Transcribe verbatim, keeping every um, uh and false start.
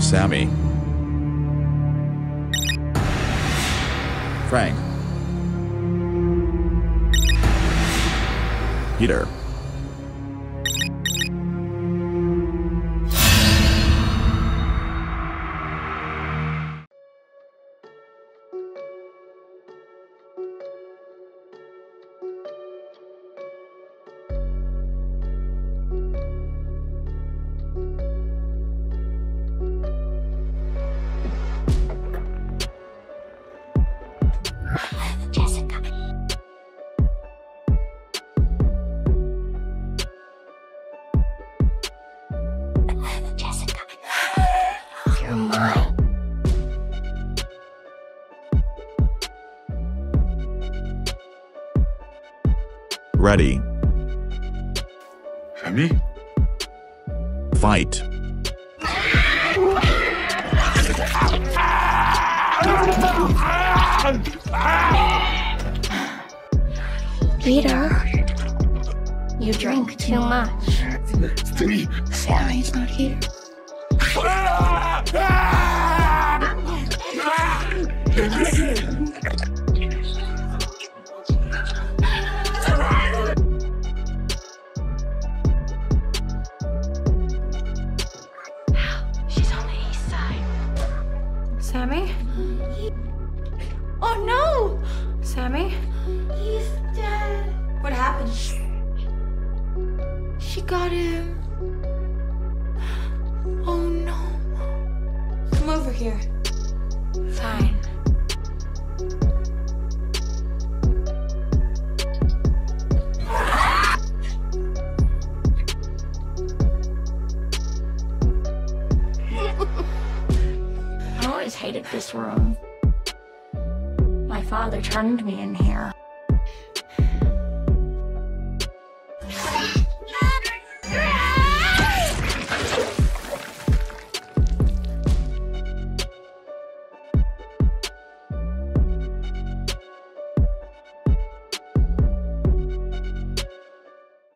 Sammy. Frank. Peter. Ready. Sammy? Fight. Peter, you drink too much. Sammy's not here. She's on the east side. Sammy? Oh no! Sammy? He's dead. What happened? She got him. Oh no. Come over here. Fine. I always hated this room. My father turned me in here.